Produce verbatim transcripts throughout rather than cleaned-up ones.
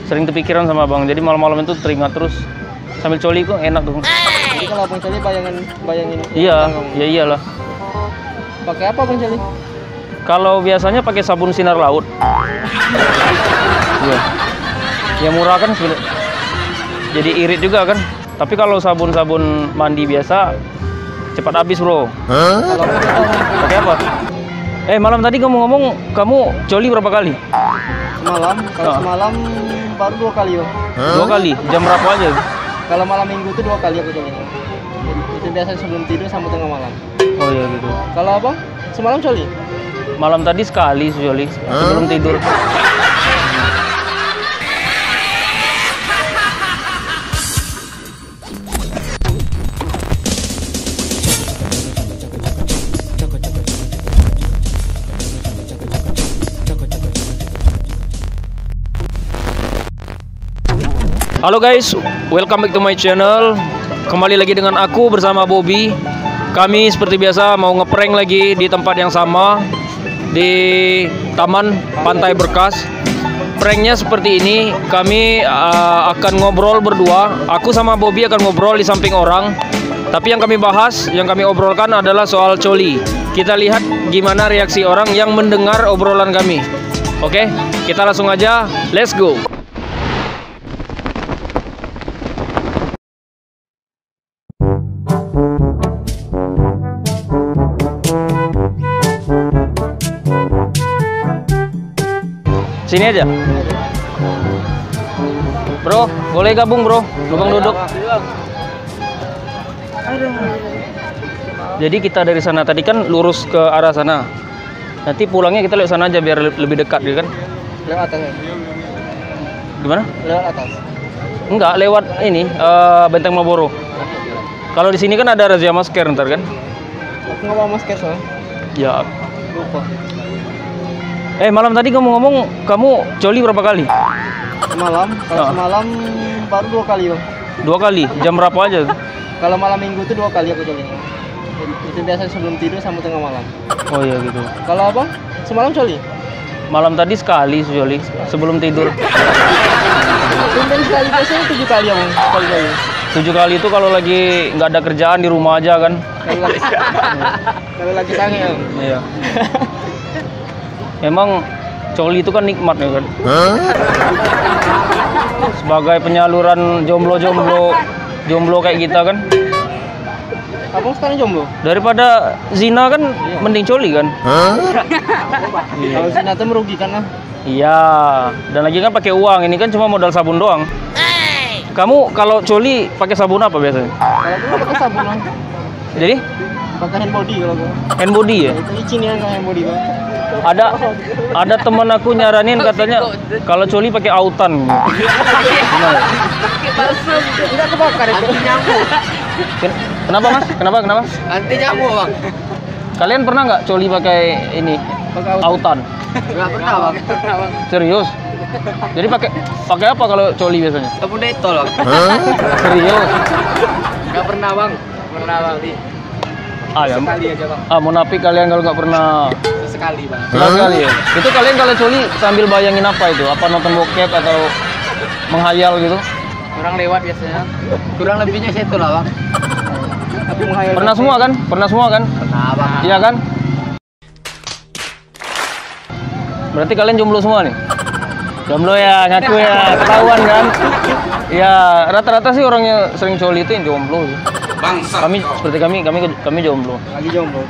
sering kepikiran sama abang. Jadi malam-malam itu teringat terus sambil coli kok enak tuh. Jadi kalau abang coli bayangin bayangin. Iya, ya iyalah. Pakai apa abang coli? Kalau biasanya pakai sabun sinar laut. Iya. Ya murah kan sebenarnya. Jadi irit juga kan. Tapi kalau sabun-sabun mandi biasa cepat habis, bro. Kalau Pakai apa? Eh, malam tadi kamu ngomong kamu coli berapa kali? semalam, kalau Ah. semalam baru dua kali bang. Dua kali. Jam berapa aja? Kalau malam minggu itu dua kali aku coli. Itu biasanya sebelum tidur sama tengah malam. Oh iya gitu. Kalau abang semalam coli? Malam tadi sekali coli sebelum tidur. Halo guys, welcome back to my channel. Kembali lagi dengan aku bersama Bobby. Kami seperti biasa mau ngeprank lagi di tempat yang sama, di Taman Pantai Berkas. Pranknya seperti ini, kami uh, akan ngobrol berdua. Aku sama Bobby akan ngobrol di samping orang. Tapi yang kami bahas, yang kami obrolkan adalah soal coli. Kita lihat gimana reaksi orang yang mendengar obrolan kami. Oke, kita langsung aja, let's go. Sini aja. Bro, boleh gabung, Bro. Numpang duduk. Jadi kita dari sana tadi kan lurus ke arah sana. Nanti pulangnya kita lewat sana aja biar le- lebih dekat, ya kan? Lewat atas. Gimana? Lewat atas. Enggak, lewat ini eh, Benteng Malboro. Kalau di sini kan ada razia masker ntar kan? Aku nggak bawa masker soalnya. Ya. Lupa. Eh, malam tadi kamu ngomong kamu coli berapa kali? Semalam, kalau Ah. semalam baru dua kali bang. Dua kali. Jam berapa aja? Kalau malam minggu itu dua kali aku coli. Itu biasanya sebelum tidur sama tengah malam. Oh iya gitu. Kalau abang semalam coli? Malam tadi sekali coli sebelum tidur. Tumben sekali, biasanya tujuh kali abang. Sekali kali. Tujuh kali itu kalau lagi nggak ada kerjaan di rumah aja kan? Kalau lagi kalau lagi sange bang. Iya. Emang coli itu kan nikmat ya kan? Sebagai penyaluran jomblo-jomblo jomblo kayak kita kan, Abang sekarang jomblo? daripada zina kan mending coli kan? Kalau zina itu merugikan lah. Iya, dan lagi kan pakai uang, ini kan cuma modal sabun doang. Kamu kalau coli pakai sabun apa biasanya? Kalau dulu pakai sabun bang. Jadi Pakai hand body kalau gua. hand body ya? Itu licin ya hand body bang. Ada ada teman aku nyaranin katanya kalau coli pakai autan. Gimana? Enggak kebakar itu nyamuk. Ken- Kenapa mas? Kenapa? Kenapa? Anti nyamuk bang. Kalian pernah nggak coli pakai ini Pakai autan? Enggak pernah bang. Pernah bang. Serius? Jadi pakai pakai apa kalau coli biasanya? Sabun detol bang. Serius? Enggak pernah bang. Pernah bang. Ah, ya. Sekali aja bang. Ah, munafik kalian kalau nggak pernah. Sekali bang. Sekali ya. Itu kalian kalau coli sambil bayangin apa itu? Apa nonton bokep atau menghayal gitu? Kurang lewat biasanya. Kurang lebihnya saya itu lah bang. Tapi menghayal. Pernah semua kan? Pernah semua kan? Pernah bang. Iya kan? Berarti kalian jomblo semua nih? Jomblo ya, ngaku ya, ketahuan kan? Ya, rata-rata sih orangnya sering coli itu yang jomblo. Bangsa. Kami seperti kami, kami kami jomblo. Lagi jomblo.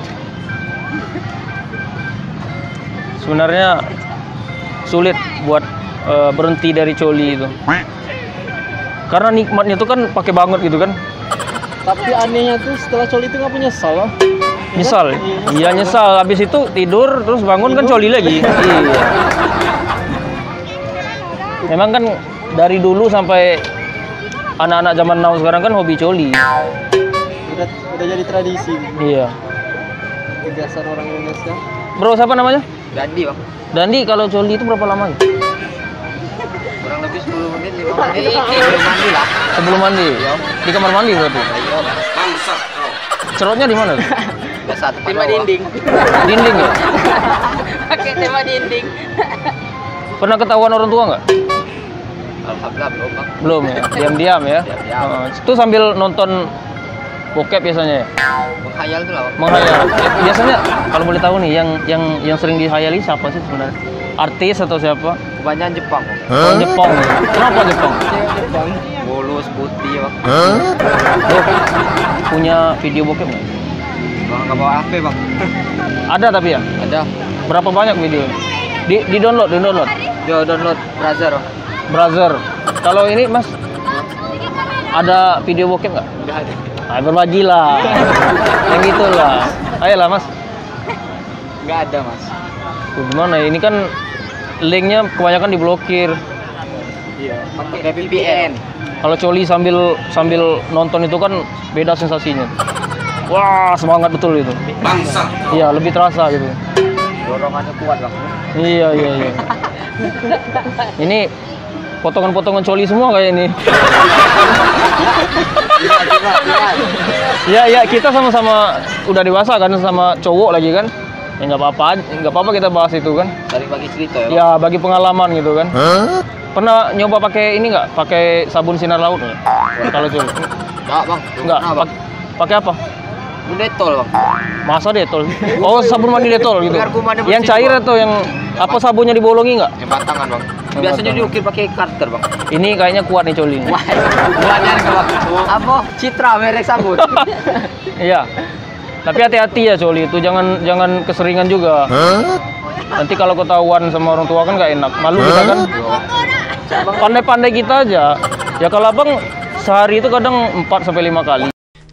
Sebenarnya sulit buat eh, berhenti dari coli itu. Karena nikmatnya itu kan pakai banget gitu kan? Tapi anehnya tuh setelah coli itu nggak punya nyesal bang. Nyesal. Iya nyesal. Habis itu tidur terus bangun kan coli lagi. Iya. Memang kan dari dulu sampai anak-anak zaman now sekarang kan hobi coli. Udah udah jadi tradisi. Iya. Kebiasaan orang Indonesia. Bro, siapa namanya? Dandi bang. Dandi, kalau coli itu berapa lama? Kurang lebih sepuluh menit, lima menit. Sebelum mandi lah. Sebelum mandi? Di kamar mandi berarti? Bangsa kau. Cerotnya di mana? Biasa tema dinding. Dinding ya? Pakai tema dinding. Pernah ketahuan orang tua nggak? Alhamdulillah belum bang. Belum ya, diam-diam ya. Diam-diam. Oh, itu sambil nonton bokep biasanya ya? Menghayal tuh lah bang. Menghayal. Biasanya kalau boleh tahu nih, yang yang yang sering dihayali siapa sih sebenarnya? Artis atau siapa? Kebanyakan Jepang bang. Oh, Jepang. Kenapa Jepang? Cewek Jepang. Mulus putih bang. Bro, punya video bokep nggak? Bang nggak bawa H P bang. Ada tapi ya? Ada. Berapa banyak video? Di di download, di download. Yo download browser bang. Brother. Kalau ini Mas ada video bokep nggak? Nggak ada. Ah, berbagi lah. Yang gitulah. Ayolah Mas. Nggak ada mas. Tuh, gimana ya? Ini kan linknya kebanyakan diblokir. Iya. Pakai V P N. Kalau coli sambil sambil nonton itu kan beda sensasinya. Wah, semangat betul itu. Bangsat. Iya, lebih terasa gitu. Dorongannya kuat bang. Iya, iya, iya. Ini potongan-potongan coli semua kayak ini. Ya, ya, kita sama-sama udah dewasa kan, sama cowok lagi kan. Ya nggak apa-apa, nggak apa-apa kita bahas itu kan. Dari bagi cerita ya bang. Ya, bagi pengalaman gitu kan. Pernah nyoba pakai ini nggak? Pakai sabun sinar laut nggak? Kalau coli? Nggak bang. Nggak. Nah, bang. Pak- Pakai apa? Detol bang. Masa detol? Oh, sabun mandi detol gitu. Biar kumannya bersih, Yang cair Bang. atau yang apa, sabunnya dibolongi nggak? Yang batangan bang. Yang Biasanya batangan. diukir pakai karter bang. Ini kayaknya kuat nih coli. Wah, buahnya nih bang. Apa? Citra merek sabun. Iya. Tapi hati-hati ya coli itu, jangan jangan keseringan juga. Nanti kalau ketahuan sama orang tua kan nggak enak. Malu kita kan. Pandai-pandai kita aja. Ya kalau abang sehari itu kadang empat sampai lima kali.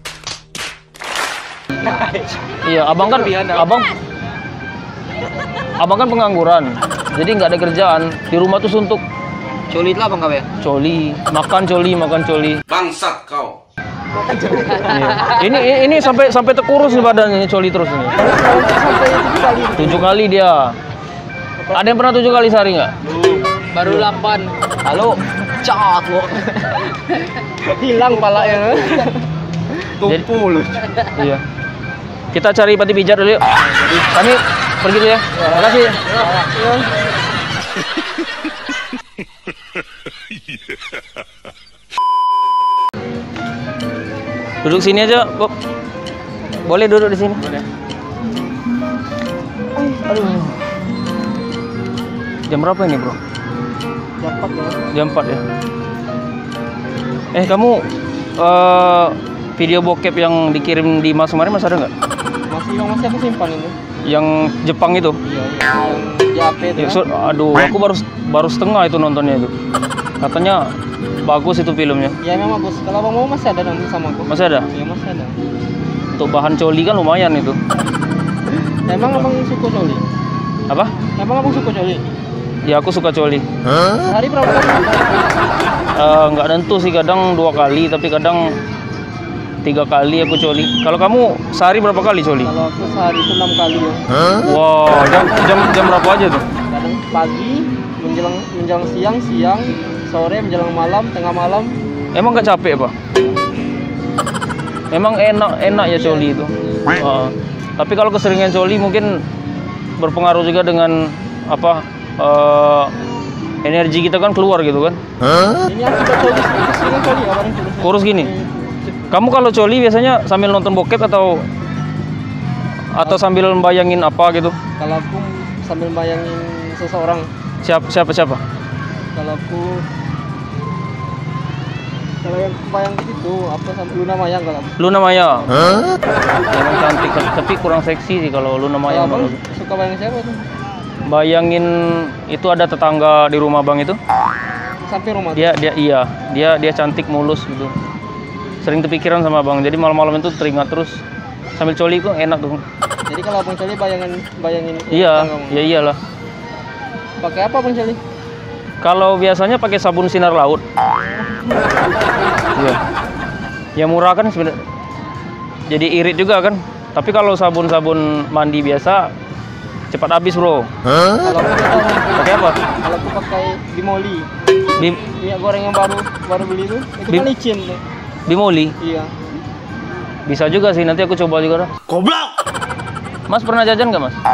Iya, abang kan abang abang kan pengangguran. Jadi nggak ada kerjaan. Di rumah tuh suntuk. Coli lah bang kawe. Coli, makan coli, makan coli. Bangsat kau. Iya. Ini ini sampai sampai terkurus nih badannya, ini coli terus ini. Tujuh kali dia. Ada yang pernah tujuh kali sehari nggak? Baru delapan. Halo. Cat lo. Hilang palanya. Tumpu lu. Iya. Kita cari pati pijat dulu yuk. Kami pergi dulu ya. Terima kasih. Duduk sini aja, Bob. Boleh duduk di sini? Boleh. Aduh. Jam berapa ini, Bro? Jam empat ya. Jam empat ya. Eh, kamu eh, video bokep yang dikirim di Mas kemarin masih ada nggak? Masih yang masih aku simpan ini. Yang Jepang itu? Iya, yang di H P itu. Ya, so- aduh, aku baru baru setengah itu nontonnya itu. Katanya bagus itu filmnya. Ya memang bagus. Kalau abang mau masih ada nanti sama aku. Masih ada? Iya masih ada. Untuk bahan coli kan lumayan itu. Emang abang suka coli? Apa? Emang abang suka coli? Ya aku suka coli. Sehari berapa kali? Eh, nggak tentu sih, kadang dua kali, tapi kadang tiga kali aku coli. Kalau kamu sehari berapa kali coli? Kalau aku sehari itu enam kali ya. Wow, jam jam jam berapa aja tuh? Kadang pagi, menjelang menjelang siang, siang, sore, menjelang malam, tengah malam. Emang nggak capek pak? Emang enak enak ya coli itu. Uh, tapi kalau keseringan coli mungkin berpengaruh juga dengan apa uh, energi kita kan keluar gitu kan? Ini akibat coli, keseringan coli abang itu. Kurus gini. Kamu kalau coli biasanya sambil nonton bokep atau atau sambil membayangin apa gitu? Kalau aku sambil bayangin seseorang, Siapa siapa siapa? kalau aku kalau yang bayang itu apa sampai Luna Maya kalau aku. Luna Maya. Emang cantik tapi kurang seksi sih kalau Luna Maya. Kalau abang Bang. suka bayang siapa tuh? Bayangin itu ada tetangga di rumah Bang itu. Sampai rumah. Dia dia iya, dia dia cantik mulus gitu. Sering kepikiran sama Bang. Jadi malam-malam itu teringat terus sambil coli itu enak tuh. Jadi kalau abang coli bayangin bayangin. Iya, tetangga, Bang. ya iyalah. Pakai apa abang coli? Kalau biasanya pakai sabun sinar laut. Iya. Ya murah kan sebenarnya. Jadi irit juga kan. Tapi kalau sabun-sabun mandi biasa cepat habis, Bro. Kalau aku nggak tahu. Pakai apa? Kalau aku pakai Bimoli. Bim Minyak goreng yang baru baru beli itu, itu Bim- kan licin tuh. Bimoli. Iya. Bisa juga sih, nanti aku coba juga dah. Goblok. Mas pernah jajan nggak, Mas?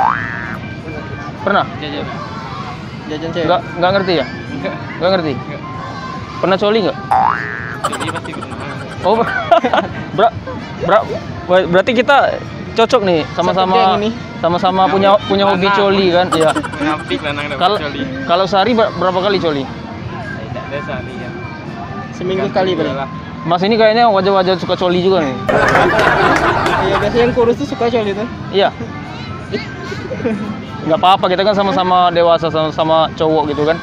Pernah? Jajan. Jajan cewek. Nggak nggak ngerti ya? Enggak. Nggak ngerti? Pernah coli nggak? Jadi pasti pernah. Oh, ber ber berarti kita cocok nih sama-sama Satu geng ini. sama-sama punya punya hobi Lanang. coli kan? Iya. Ngapik lanang dapat Kalau coli. kalau sehari ber- berapa kali coli? Tidak ada sehari ya. Seminggu kali berarti. Mas ini kayaknya wajah-wajah suka coli juga nih. Iya, biasanya yang kurus tuh suka coli tuh. Iya. Nggak apa-apa, kita kan sama-sama dewasa, sama-sama cowok gitu kan.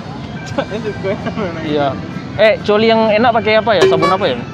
Iya. Eh, coli yang enak pakai apa ya? Sabun apa ya?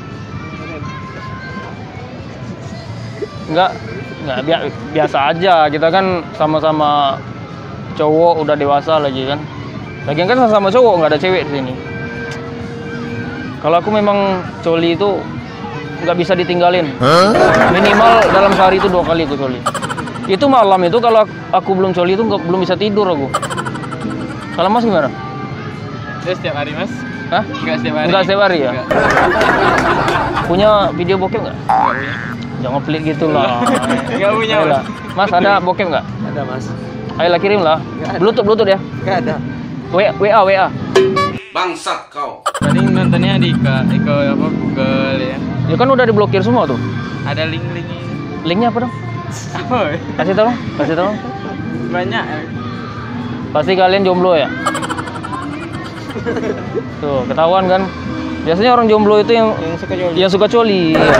Enggak, enggak bi- biasa aja. Kita kan sama-sama cowok, udah dewasa lagi kan. Lagian kan sama-sama cowok, nggak ada cewek di sini. Kalau aku memang coli itu nggak bisa ditinggalin. Minimal dalam sehari itu dua kali aku coli. Itu malam itu kalau aku belum coli itu nggak- belum bisa tidur aku. Kalau Mas gimana? Saya setiap hari, Mas. Hah? Enggak setiap hari. Enggak setiap hari ya? Enggak. Punya video bokep nggak? Enggak punya. Jangan pelit gitu lah. Nggak punya, Ayolah. Mas. Mas ada bokep nggak? Ada, Mas. Ayolah kirim lah. Nggak ada. Bluetooth Bluetooth ya. Enggak ada. W A W A. Bangsat kau. Paling nontonnya di ke, di ke apa Google ya. Ya kan udah diblokir semua tuh. Ada link-linknya. Linknya apa dong? Apa? ya? Kasih tahu, kasih tahu. Banyak. ya. Pasti kalian jomblo ya. Tuh ketahuan kan. Biasanya orang jomblo itu yang Yang suka coli. yang suka coli. Iya.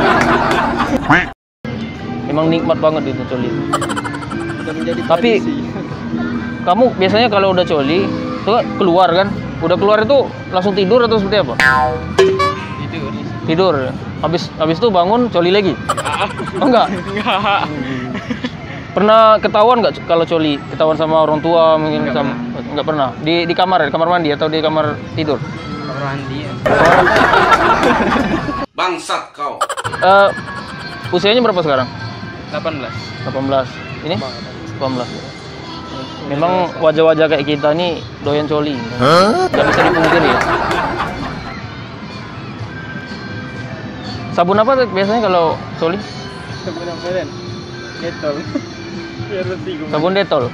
Emang nikmat banget itu coli. Sudah menjadi Tapi- tradisi. Kamu biasanya kalau udah coli, tuh kan keluar kan? Udah keluar itu langsung tidur atau seperti apa? Tidur. Tidur. Habis habis itu bangun coli lagi. Oh enggak? Enggak. Pernah ketahuan nggak kalau coli? Ketahuan sama orang tua mungkin Nggak sama nggak pernah. Di di kamar, di kamar mandi atau di kamar tidur? Kamar mandi ya. Bangsat kau. Eh, usianya berapa sekarang? delapan belas. delapan belas. Ini? delapan belas. Memang wajah-wajah kayak kita nih doyan coli. Nggak bisa dipungkiri ya. Sabun apa tuh biasanya kalau coli? Sabun apa kan? Detol. Biar bersih kuman. Sabun Detol.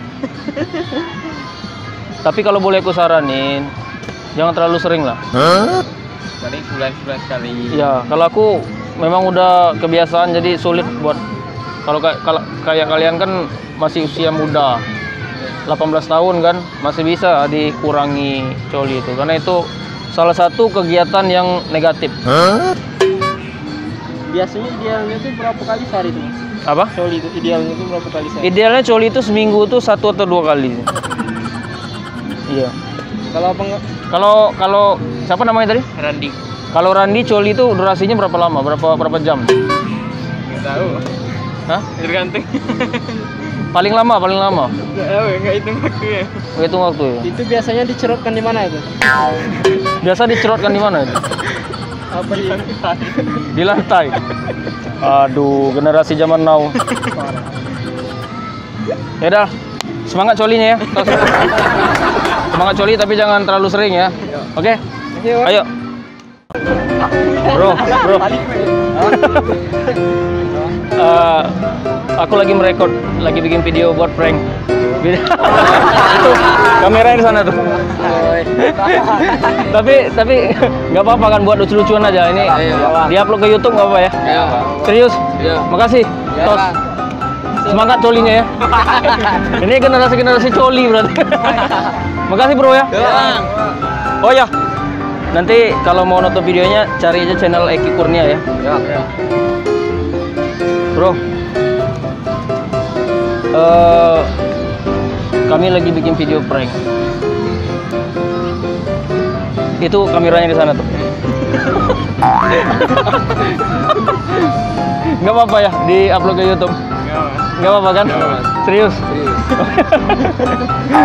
Tapi kalau boleh aku saranin, jangan terlalu sering lah. Paling sebulan-sebulan sekali. Ya, kalau aku memang udah kebiasaan jadi sulit buat kalau kayak kalau kayak kalian kan masih usia muda. delapan belas tahun kan masih bisa dikurangi coli itu karena itu salah satu kegiatan yang negatif. Biasanya idealnya tuh berapa kali sehari tuh? Apa? Coli itu idealnya tuh berapa kali sehari? Idealnya coli itu seminggu tuh satu atau dua kali. Iya. Kalau apa enggak? Kalau kalau siapa namanya tadi? Randi. Kalau Randi coli itu durasinya berapa lama? Berapa berapa jam? Enggak tahu. Hah? Tergantung. Paling lama, paling lama. Enggak tahu, enggak hitung waktunya. Hitung waktu ya. Itu biasanya dicerotkan di mana itu? Biasa dicerotkan di mana itu? Apa di lantai? Di lantai. Aduh, generasi zaman now. Ya dah, semangat colinya ya. Semangat coli tapi jangan terlalu sering ya. Oke? Ayo. Bro, bro. Eh, aku lagi merekod, lagi bikin video buat prank. Video- Itu kameranya di sana tuh. tapi tapi nggak apa-apa kan buat lucu-lucuan aja ini. Diupload ke YouTube nggak apa ya? Serius? Makasih. Tos. Semangat colinya ya. Ini generasi-generasi coli berarti. Makasih bro ya. Oh ya. Nanti kalau mau nonton videonya cari aja channel Eki Kurnia ya. Bro. Eh kami lagi bikin video prank. Itu kameranya di sana tuh. Nggak apa-apa ya di-upload ke YouTube. Nggak apa-apa kan? Serius?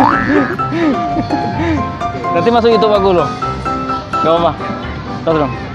Nanti masuk YouTube aku loh. Nggak apa-apa. Terus dong.